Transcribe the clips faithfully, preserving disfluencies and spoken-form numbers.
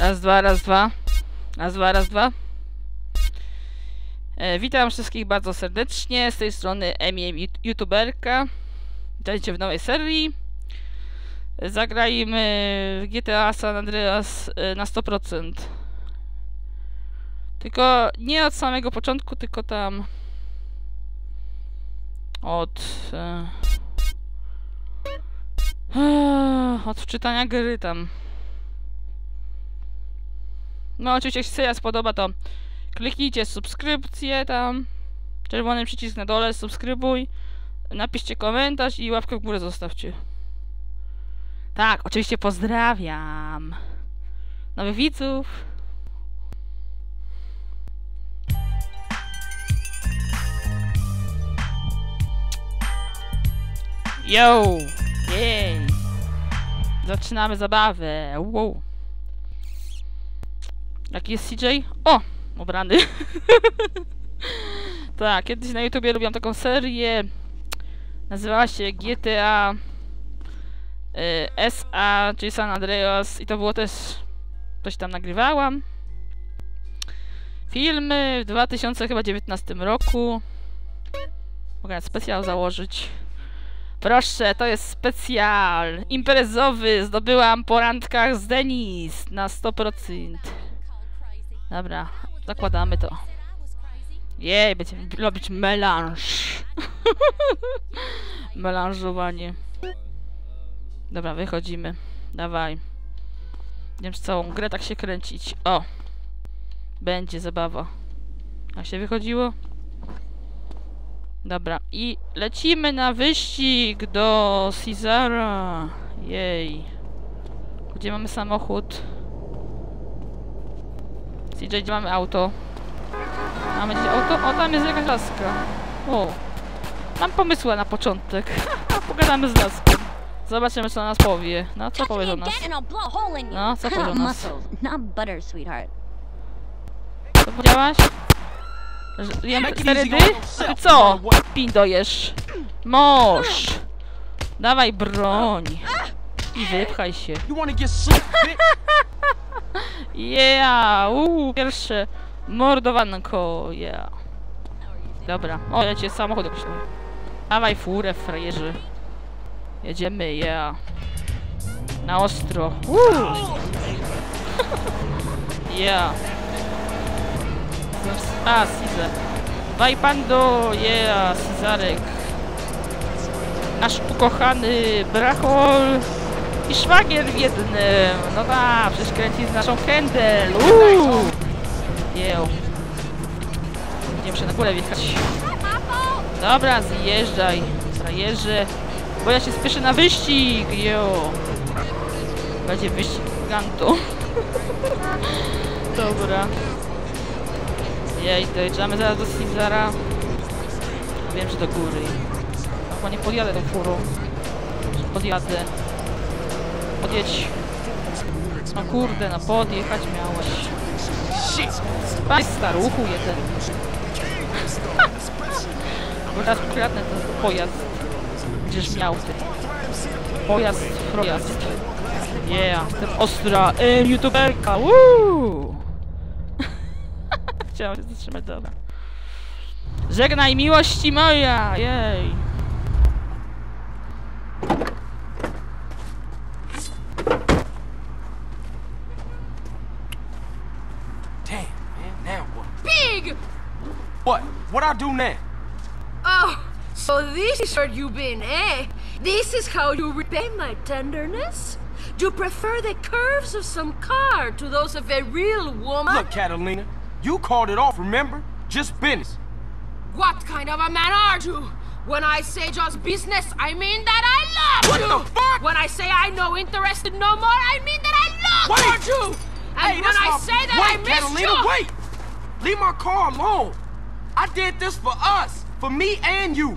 Raz, dwa, raz, dwa. Raz, dwa, raz, dwa. E, witam wszystkich bardzo serdecznie. Z tej strony Emi, youtuberka. Witajcie w nowej serii. Zagrajmy w G T A San Andreas na sto procent. Tylko nie od samego początku, tylko tam od e, od wczytania gry tam. No oczywiście, jeśli się spodoba, to kliknijcie subskrypcję tam, czerwony przycisk na dole, subskrybuj, napiszcie komentarz i łapkę w górę zostawcie. Tak, oczywiście pozdrawiam nowych widzów. Yo! Jej! Zaczynamy zabawę. Wow. Jaki jest C J? O! Ubrany. Tak, kiedyś na YouTubie robiłam taką serię. Nazywała się G T A y, S A, czyli San Andreas. I to było też... Coś tam nagrywałam. Filmy w dwa tysiące dziewiętnastym roku. Mogę specjal założyć. Proszę, to jest specjal imprezowy. Zdobyłam po randkach z Denis na sto procent. Dobra, zakładamy to. Jej, będziemy robić melanż. Melanżowanie. Dobra, wychodzimy. Dawaj. Nie wiem, czy całą grę tak się kręcić. O! Będzie zabawa. Jak się wychodziło? Dobra, i lecimy na wyścig do Cezara. Jej. Gdzie mamy samochód? C J, gdzie mamy auto? Mamy gdzieś auto? O, tam jest jakaś laska. O. Mam pomysły na początek. Pogadamy z laskiem. Zobaczymy, co nas powie. No, co powie do nas? No, co powie do nas? Co powiedziałaś? Jem sterydy? Ty co? Pindojesz. Mąż. Dawaj broń. I wypchaj się. Yeah, uuu, pierwsze mordowanko, yeah. Dobra, o, lecie samochód jakiś tam. Dawaj furę, frajerzy. Jedziemy, yeah. Na ostro. Uuu. Yeah. A, Cezar. Dwaj pando, yeah, Cezarek. Nasz ukochany brachol i szwagier w jednym. No tak, przecież kręci z naszą Kendall. Uuu. Jeł. Nie muszę na górę wjechać. Dobra, zjeżdżaj, frajerze. Bo ja się spieszę na wyścig. Jo. Będzie wyścig gigantu. Dobra. Jej, dojeżdżamy zaraz do Cezara. Wiem, że do góry. Chyba nie podjadę tą furą. Podjadę. Podjedź. No kurde, no podjechać miałeś. Patrz, staruchu jeden. Bo teraz ukradnę ten pojazd. Będziesz miał ty. Pojazd, projazd. Yeah, jestem ostra. Ej, youtuberka, woo! Chciałam się zatrzymać, dobra. Żegnaj miłości moja, jej. Pig! What? What I do now? Oh, so this is where you've been, eh? This is how you repay my tenderness? You prefer the curves of some car to those of a real woman? Look, Catalina, you called it off, remember? Just business. What kind of a man are you? When I say just business, I mean that I love what you! What the fuck? When I say I'm no interested no more, I mean that I love wait. you! And hey, when I my... say that wait, I miss Catalina, you... wait! Leave my car alone! I did this for us! For me and you!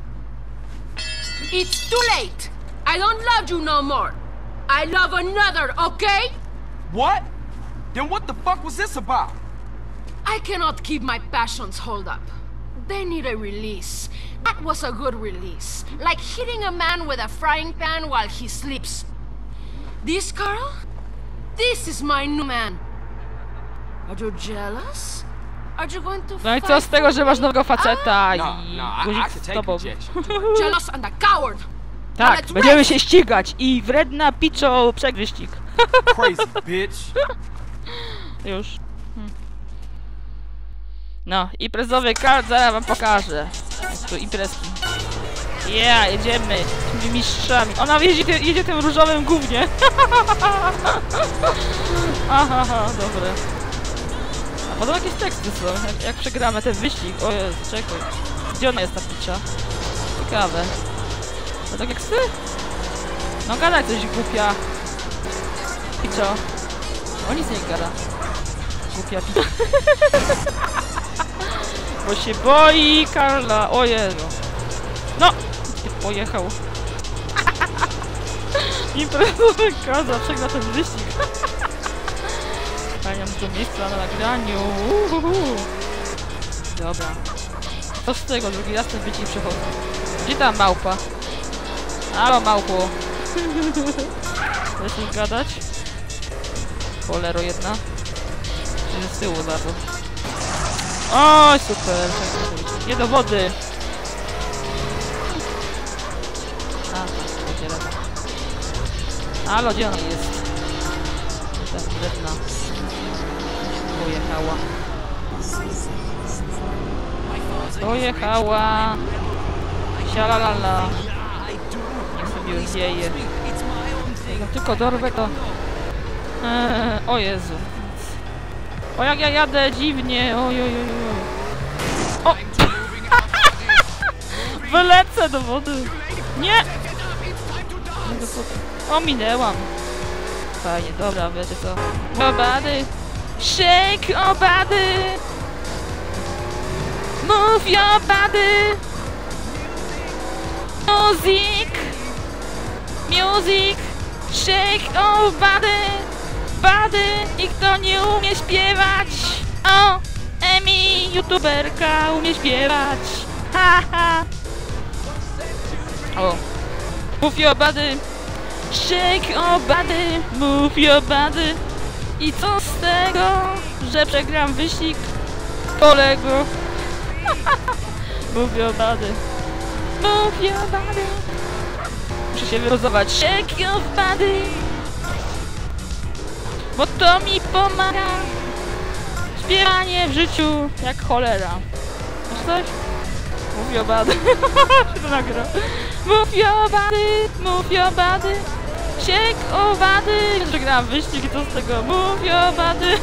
It's too late! I don't love you no more! I love another, okay? What? Then what the fuck was this about? I cannot keep my passions hold up. They need a release. That was a good release. Like hitting a man with a frying pan while he sleeps. This girl? This is my new man. Are you jealous? Are you going to No i co fight z tego, for że masz me? nowego faceta No, i no, I, I guzik can z take tobą. rejection. Jealous and a coward. Tak, let's będziemy race. się ścigać i wredna piczo przegryścig. Crazy bitch. Już. Hmm. No, imprezowy kart zaraz wam pokażę. Jak tu imprezki. Yeah, jedziemy tymi mistrzami. Ona jedzie, ty, jedzie tym różowym gównie. Aha, aha, dobre. A potem jakieś teksty są, jak, jak przegramy ten wyścig. O Jezu, czekaj. Gdzie ona jest ta picza? Ciekawe. To tak jak ty? No gadaj coś głupia. Piczo. O nic nie gada. Głupia picza. Bo się boi Karla. O Jezu. No! Gdzie pojechał? Imprezowy kaza, przegra ten wyścig. Fajnie, mam tu miejsca na nagraniu. Uhuhu. Dobra. Co z tego? Drugi raz ten wyścig przechodzę. Gdzie ta małpa? Halo, małpo. Chcesz mi gadać? Cholero jedna. Czy z tyłu za to? Oj, super. Nie do wody. A, będzie rada. Halo, gdzie ona jest? Ta wredna. Pojechała. Pojechała. Sialalala. Niech sobie już wieje. No tylko dorwę to... Eee, o Jezu. O jak ja jadę dziwnie. Oj, oj, oj, oj. O! Wylecę do wody. Nie! Nie do wody. O, minęłam. Fajnie, dobra, wiecie co. Nobody. Shake your body. Move your body. Music. Music. Shake your body. Body. I kto nie umie śpiewać? O, Emi, youtuberka, umie śpiewać. Ha, ha. O. Move your body. Shake your body. Move your body. I co z tego, że przegram wyścig kolego? Move your body. Move your body. Muszę się wyluzować. Shake your body. Bo to mi pomaga. Śpiewanie w życiu jak cholera. Masz coś? Move your body. Się to nagra. Move your body. Move your body. Shake your body. Przegrałam wyścig i co z tego? Move your body.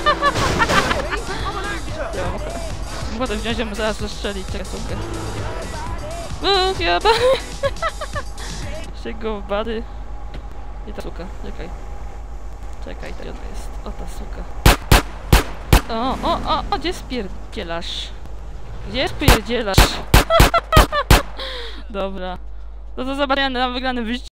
Mogę wziąć ją zaraz zastrzelić. Czekaj, słuchaj. Move your body. Shake your body. I ta suka. Czekaj. Czekaj, to ona jest. O, ta suka. O, o, o, o, gdzie spierdzielasz? Gdzie spierdzielasz? Dobra. No to zobaczenia na wygrany wyścig.